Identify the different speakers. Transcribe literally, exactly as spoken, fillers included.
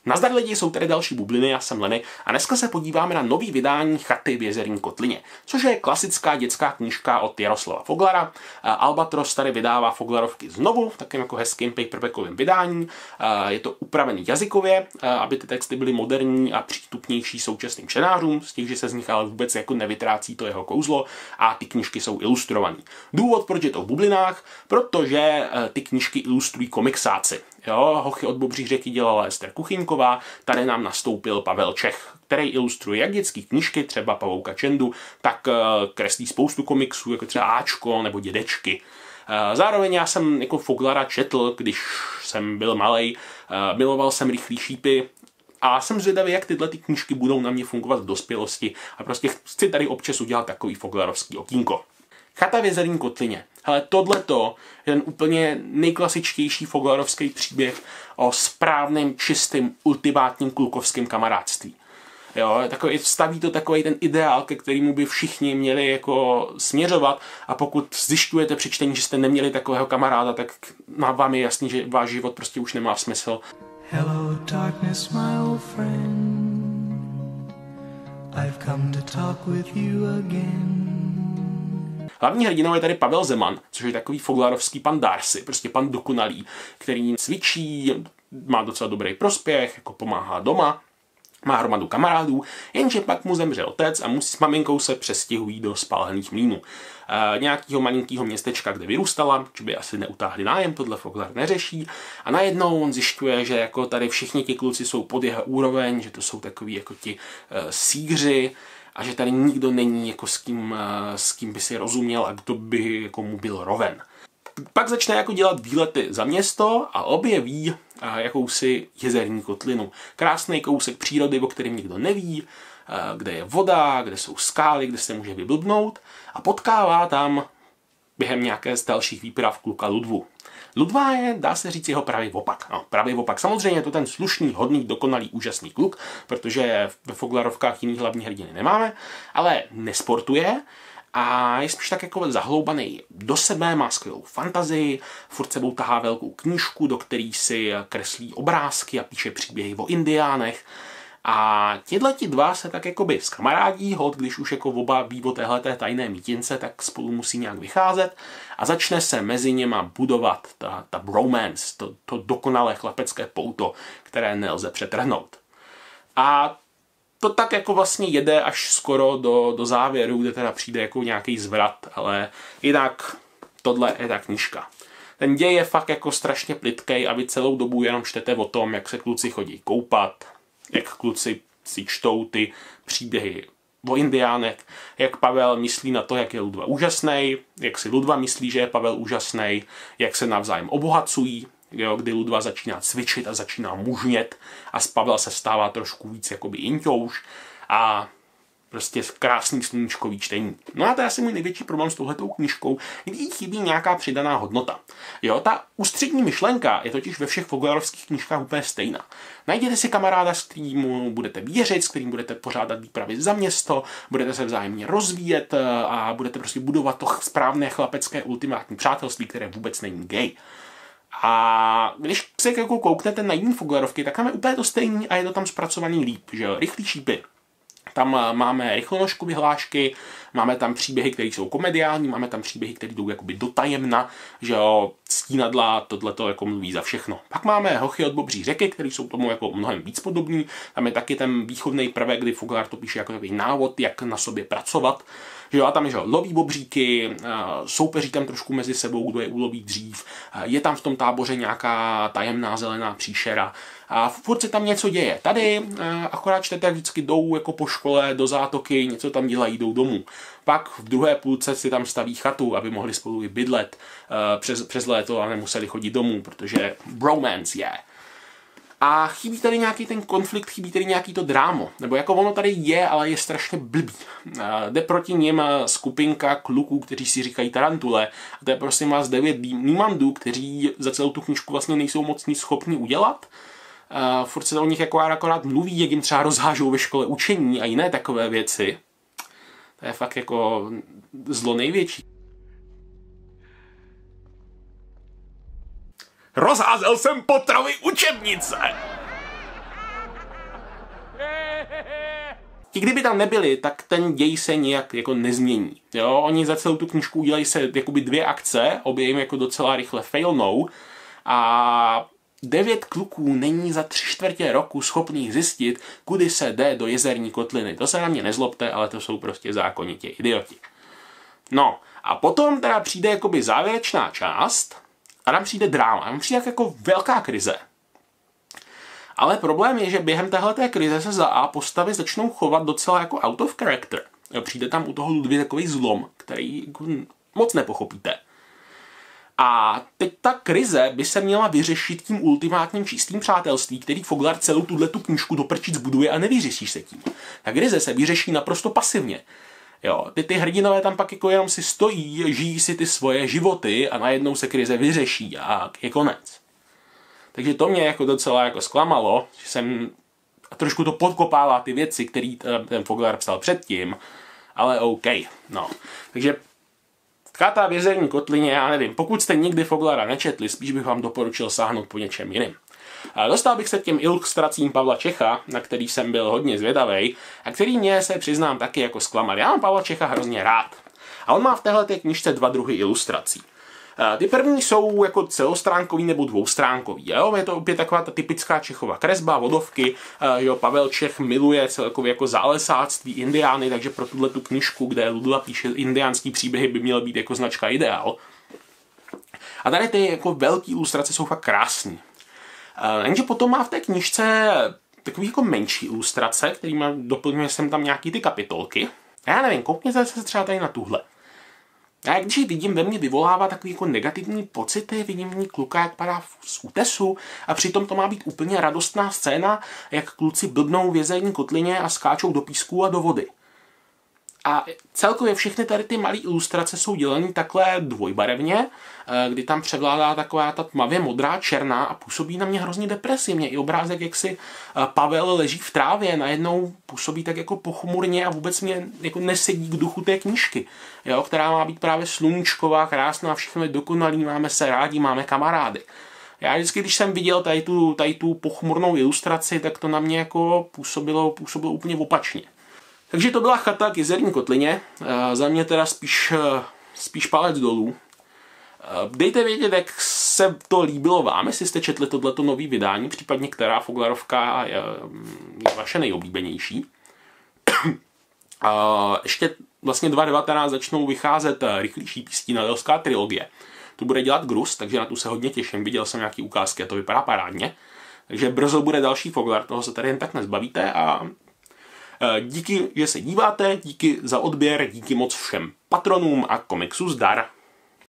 Speaker 1: Nazdar lidi, jsou tady další bubliny, já jsem Lenny a dneska se podíváme na nový vydání Chaty v Jezerní kotlině, což je klasická dětská knížka od Jaroslava Foglara. Albatros tady vydává Foglarovky znovu v takovém jako hezkým paperbackovém vydání. Je to upravený jazykově, aby ty texty byly moderní a přístupnější současným čtenářům, z těch, že se z nich ale vůbec jako nevytrácí to jeho kouzlo a ty knížky jsou ilustrované. Důvod, proč je to v bublinách, protože ty knížky ilustrují komiksáci. Jo, Hochy od Bobří řeky dělala Ester Kuchyňková, tady nám nastoupil Pavel Čech, který ilustruje jak dětské knížky, třeba Pavouka Čendu, tak kreslí spoustu komiksů, jako třeba Áčko nebo Dědečky. Zároveň já jsem jako Foglara četl, když jsem byl malej, miloval jsem Rychlý šípy a jsem zvědavý, jak tyhle ty knížky budou na mě fungovat v dospělosti a prostě chci tady občas udělat takový foglarovský okýnko. Chata v Jezerní kotlině. Hele, tohleto je ten úplně nejklasičtější foglarovský příběh o správném, čistým, ultimátním klukovském kamarádství. Jo, takový, staví to takový ten ideál, ke kterému by všichni měli jako směřovat, a pokud zjišťujete při čtení, že jste neměli takového kamaráda, tak vám je jasný, že váš život prostě už nemá smysl. Hello darkness, my old friend. I've come to talk with you again. Hlavní hrdinou je tady Pavel Zeman, což je takový foglarovský pan Darcy, prostě pan dokonalý, který cvičí, má docela dobrý prospěch, jako pomáhá doma, má hromadu kamarádů, jenže pak mu zemře otec a musí s maminkou se přestěhují do Spálených mlýnů. E, nějakého malinkého městečka, kde vyrůstala, že by asi neutáhli nájem, tohle Foglar neřeší. A najednou on zjišťuje, že jako tady všichni ti kluci jsou pod jeho úroveň, že to jsou takový jako ti e, sígři, a že tady nikdo není, jako s kým, s kým by si rozuměl a kdo by jako mu byl roven. Pak začne jako dělat výlety za město a objeví jakousi jezerní kotlinu. Krásný kousek přírody, o kterém nikdo neví, kde je voda, kde jsou skály, kde se může vyblbnout, a potkává tam během nějaké z dalších výprav kluka Ludvu. Ludva je, dá se říct, jeho pravý opak. No, pravý opak. Samozřejmě je to ten slušný, hodný, dokonalý, úžasný kluk, protože ve Foglarovkách jiný hlavní hrdiny nemáme, ale nesportuje a je spíš tak jako zahloubaný do sebe, má skvělou fantazii, furt sebou tahá velkou knížku, do který si kreslí obrázky a píše příběhy o indiánech. A tihleti dva se tak jakoby zkamarádí, hod, když už jako oba ví o téhleté tajné mítince, tak spolu musí nějak vycházet a začne se mezi něma budovat ta, ta bromance, to, to dokonalé chlapecké pouto, které nelze přetrhnout. A to tak jako vlastně jede až skoro do, do závěru, kde teda přijde jako nějaký zvrat, ale jinak tohle je ta knížka. Ten děj je fakt jako strašně plytkej a vy celou dobu jenom čtete o tom, jak se kluci chodí koupat, jak kluci si čtou ty příběhy o indiánech, jak Pavel myslí na to, jak je Ludva úžasnej, jak si Ludva myslí, že je Pavel úžasnej, jak se navzájem obohacují, jo, kdy Ludva začíná cvičit a začíná mužnět a z Pavel se stává trošku víc jakoby inťouš a prostě krásný sluníčkový čtení. No a to je asi můj největší problém s touhletou knížkou, kdy jí chybí nějaká přidaná hodnota. Jo, ta ústřední myšlenka je totiž ve všech foglarovských knížkách úplně stejná. Najděte si kamaráda, s kterým budete věřit, s kterým budete pořádat výpravy za město, budete se vzájemně rozvíjet a budete prostě budovat to správné chlapecké ultimátní přátelství, které vůbec není gay. A když se jako kouknete na jiné foglarovky, tak tam je úplně to stejný a je to tam zpracovaný líp, že jo, Rychlý šípy. Tam máme rychlonožku vyhlášky, máme tam příběhy, které jsou komediální, máme tam příběhy, které jdou jakoby do tajemna, že jo, Stínadla, tohleto jako mluví za všechno. Pak máme Hochy od Bobří řeky, které jsou tomu jako mnohem víc podobní. Tam je taky ten východný prvek, kdy Foglar to píše jako takový návod, jak na sobě pracovat. Že jo, a tam je, že jo, loví bobříky, soupeří tam trošku mezi sebou, kdo je uloví dřív, je tam v tom táboře nějaká tajemná zelená příšera a furt se tam něco děje. Tady akorát čtete, vždycky jdou jako po škole do zátoky, něco tam dělají, jdou domů. Pak v druhé půlce si tam staví chatu, aby mohli spolu i bydlet přes, přes léto a nemuseli chodit domů, protože bromance je. Yeah. A chybí tady nějaký ten konflikt, chybí tady nějaký to drámo. Nebo jako ono tady je, ale je strašně blbý. Jde proti něm skupinka kluků, kteří si říkají tarantule. A to je prosím vás devět nímandů, kteří za celou tu knížku vlastně nejsou moc nic schopni udělat. Uh, furt se o nich jako akorát mluví, jak jim třeba rozhážou ve škole učení a jiné takové věci. To je fakt jako zlo největší. Rozházel jsem potravy učebnice! ti kdyby tam nebyli, tak ten děj se nijak jako nezmění. Jo? Oni za celou tu knížku udělají se jakoby dvě akce, obě jim jako docela rychle failnou a devět kluků není za tři čtvrtě roku schopných zjistit, kudy se jde do jezerní kotliny. To se na mě nezlobte, ale to jsou prostě zákonitě idioti. No a potom teda přijde jakoby závěrečná část a tam přijde dráma, tam přijde jako velká krize. Ale problém je, že během téhleté krize se za A postavy začnou chovat docela jako out of character. Přijde tam u toho Ludwig takový zlom, který jako moc nepochopíte. A teď ta krize by se měla vyřešit tím ultimátním čistým přátelství, který Foglar celou tuhletu knížku do prčic buduje a nevyřešíš se tím. Ta krize se vyřeší naprosto pasivně. Jo, ty, ty hrdinové tam pak jako jenom si stojí, žijí si ty svoje životy a najednou se krize vyřeší a je konec. Takže to mě jako docela jako zklamalo, že jsem a trošku to podkopává ty věci, které ten Foglar psal předtím, ale OK, no. Takže Chata v jezerní kotlině, já nevím, pokud jste nikdy Foglara nečetli, spíš bych vám doporučil sáhnout po něčem jiným. A dostal bych se k těm ilustracím Pavla Čecha, na který jsem byl hodně zvědavej a který mě se přiznám taky jako zklamal. Já mám Pavla Čecha hrozně rád. A on má v téhleté knižce dva druhy ilustrací. Ty první jsou jako celostránkový nebo dvoustránkový. Jo? Je to opět taková ta typická Čechova kresba, vodovky. Jo? Pavel Čech miluje celkově jako zálesáctví, indiány, takže pro tuhle tu knižku, kde Ludla píše indiánský příběhy, by měl být jako značka ideál. A tady ty jako velké ilustrace jsou fakt krásný. Jenže potom má v té knižce takový jako menší ilustrace, kterýma doplňuje jsem tam nějaký ty kapitolky. A já nevím, koukněte se třeba tady na tuhle. Já když ji vidím, ve mně vyvolává takový jako negativní pocity, vidím v ní kluka, jak padá z útesu a přitom to má být úplně radostná scéna, jak kluci blbnou v jezerní kotlině a skáčou do písku a do vody. A celkově všechny tady ty malé ilustrace jsou dělané takhle dvojbarevně, kdy tam převládá taková ta tmavě modrá černá a působí na mě hrozně depresivně. I obrázek, jak si Pavel leží v trávě, najednou působí tak jako pochmurně a vůbec mě jako nesedí k duchu té knížky, jo, která má být právě sluníčková, krásná, všechno je dokonalý, máme se rádi, máme kamarády. Já vždycky, když jsem viděl tady tu, tady tu pochmurnou ilustraci, tak to na mě jako působilo, působilo úplně opačně. Takže to byla Chata k jezerní kotlině, e, za mě teda spíš, spíš palec dolů. E, dejte vědět, jak se to líbilo vám, jestli jste četli tohleto nový vydání, případně která Foglarovka je, je vaše nejoblíbenější. e, ještě vlastně dva tisíce devatenáct začnou vycházet rychlejší pístinadelská trilogie. Tu bude dělat Grus, takže na tu se hodně těším, viděl jsem nějaký ukázky a to vypadá parádně. Takže brzo bude další Foglar, toho se tady jen tak nezbavíte a díky, že se díváte, díky za odběr, díky moc všem patronům a komiksu zdar.